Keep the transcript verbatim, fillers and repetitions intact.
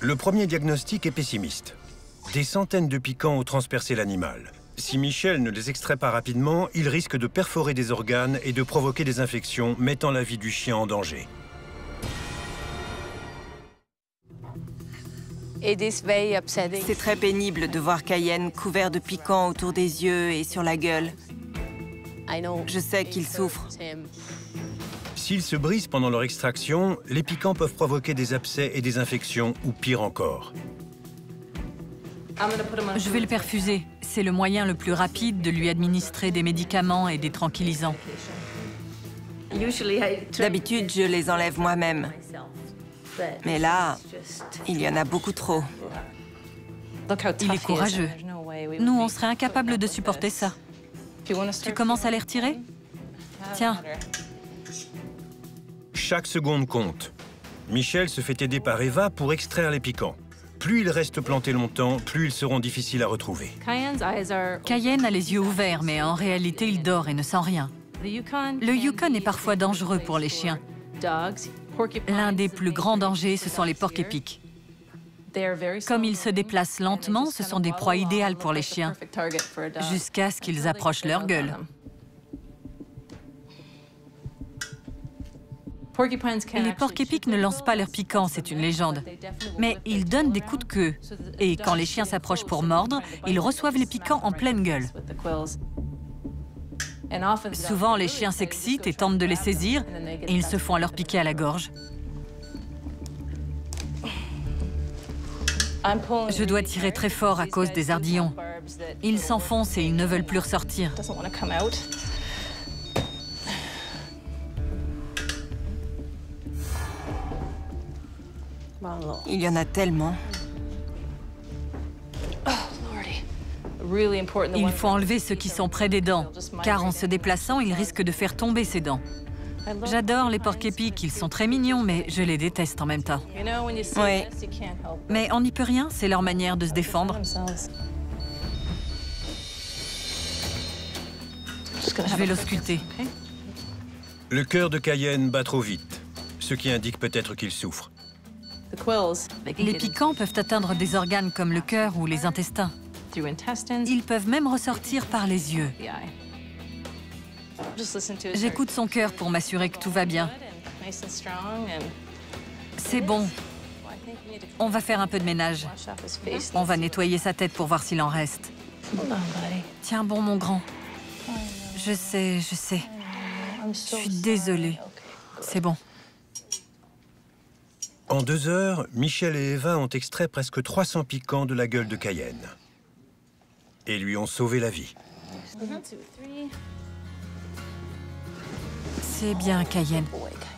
Le premier diagnostic est pessimiste. Des centaines de piquants ont transpercé l'animal. Si Michel ne les extrait pas rapidement, il risque de perforer des organes et de provoquer des infections, mettant la vie du chien en danger. C'est très pénible de voir Cayenne couvert de piquants autour des yeux et sur la gueule. Je sais qu'il souffre. S'ils se brisent pendant leur extraction, les piquants peuvent provoquer des abcès et des infections, ou pire encore. Je vais le perfuser. C'est le moyen le plus rapide de lui administrer des médicaments et des tranquillisants. D'habitude, je les enlève moi-même. Mais là, il y en a beaucoup trop. Il est courageux. Nous, on serait incapables de supporter ça. Tu commences à les retirer? Tiens. Chaque seconde compte. Michel se fait aider par Eva pour extraire les piquants. Plus ils restent plantés longtemps, plus ils seront difficiles à retrouver. Cayenne a les yeux ouverts, mais en réalité, il dort et ne sent rien. Le Yukon est parfois dangereux pour les chiens. L'un des plus grands dangers, ce sont les porcs-épics. Comme ils se déplacent lentement, ce sont des proies idéales pour les chiens, jusqu'à ce qu'ils approchent leur gueule. Les porcs-épics ne lancent pas leurs piquants, c'est une légende. Mais ils donnent des coups de queue. Et quand les chiens s'approchent pour mordre, ils reçoivent les piquants en pleine gueule. Souvent, les chiens s'excitent et tentent de les saisir, et ils se font alors piquer à la gorge. Je dois tirer très fort à cause des ardillons. Ils s'enfoncent et ils ne veulent plus ressortir. Il y en a tellement. Il faut enlever ceux qui sont près des dents, car en se déplaçant, ils risquent de faire tomber ses dents. J'adore les porcs-épics, ils sont très mignons, mais je les déteste en même temps. Oui. Mais on n'y peut rien, c'est leur manière de se défendre. Je vais l'ausculter. Le cœur de Cayenne bat trop vite, ce qui indique peut-être qu'il souffre. Les piquants peuvent atteindre des organes comme le cœur ou les intestins. Ils peuvent même ressortir par les yeux. J'écoute son cœur pour m'assurer que tout va bien. C'est bon. On va faire un peu de ménage. On va nettoyer sa tête pour voir s'il en reste. Tiens bon, mon grand. Je sais, je sais. Je suis désolée. C'est bon. En deux heures, Michel et Eva ont extrait presque trois cents piquants de la gueule de Cayenne. Et lui ont sauvé la vie. C'est bien, Cayenne.